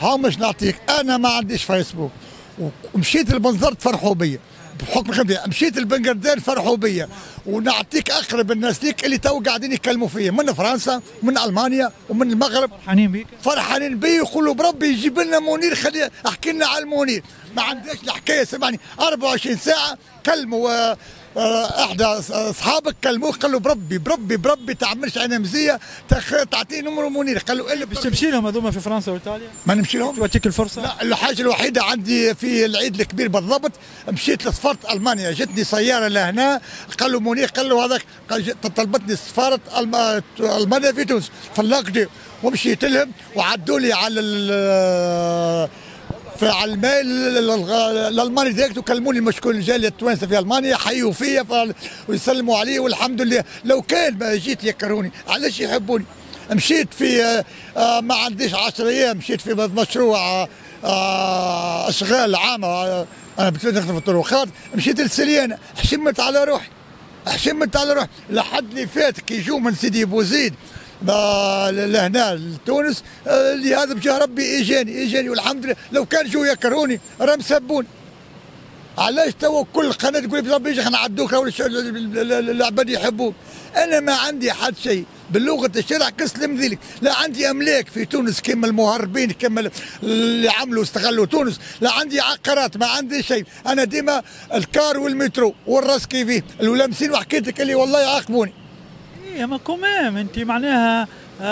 ها مش نعطيك، انا ما عنديش فيسبوك ومشيت للمنظر تفرحوا بيا بحكم خبرتي، مشيت لبنغردير فرحوا بيا، ونعطيك اقرب الناس ليك اللي تو قاعدين يكلموا فيا من فرنسا ومن المانيا ومن المغرب. فرحانين بيك؟ فرحانين بي، يقولوا بربي يجيب لنا منير، خلي احكي لنا على المنير. ما عنديش الحكايه، سمعني 24 ساعه كلموا احدى اصحابك كلموه قال له بربي تعملش انا مزيه تعطيه نمر منير. قال له الا باش تمشي لهم هذوما في فرنسا وايطاليا؟ ما نمشي لهم، تواتيك الفرصه؟ لا، الحاجه الوحيده عندي في العيد الكبير بالضبط مشيت لسفاره المانيا، جتني سياره لهنا قال له منير، قال له هذاك طلبتني سفاره المانيا في تونس في اللاقدي، ومشيت لهم وعدوا لي على على الميل الالماني ديريكت، وكلموني المشكور الجاليه التوانسه في المانيا حيوا فيا ويسلموا علي، والحمد لله. لو كان ما جيت يكرهوني علاش يحبوني؟ مشيت في ما عنديش 10 ايام مشيت في مشروع اشغال عامه، انا نخدم في الطرقات، مشيت للسليانه، حشمت على روحي لحد اللي فات كي يجوا من سيدي بوزيد لهنا لتونس اللي هذا بجاه ربي اجاني والحمد لله. لو كان جو يكرهوني راهم سبوني. علاش توا كل قناه تقول ربي يجي نعدوك العباد يحبوك؟ انا ما عندي حد شيء باللغه الشارع كسلم ذلك، لا عندي املاك في تونس كما المهربين كما اللي عملوا استغلوا تونس، لا عندي عقارات، ما عندي شيء. انا ديما الكار والمترو والراس كيفيه الولامسين، وحكيت لك اللي والله يعاقبوني. ايه ما كومام انت معناها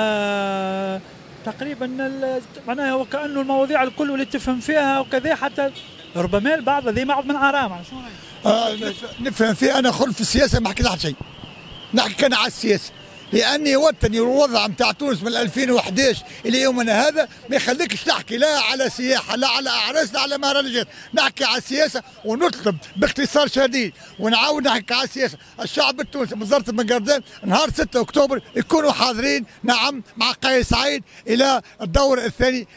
تقريبا معناها وكانه المواضيع الكل اللي تفهم فيها وكذا، حتى ربما البعض ذي معه من ارام على شنو نفهم فيه. انا خل في السياسه ما حكيت حتى شيء، نحكي كان على السياسه، لاني وطني والوضع نتاع تونس من 2011 الى يومنا هذا ما يخليكش تحكي لا على سياحه لا على اعراس لا على مهرجانات. نحكي على السياسه ونطلب باختصار شديد ونعاود نحكي على السياسه. الشعب التونسي وزاره بنغردير نهار 6 اكتوبر يكونوا حاضرين، نعم، مع قيس سعيد الى الدور الثاني.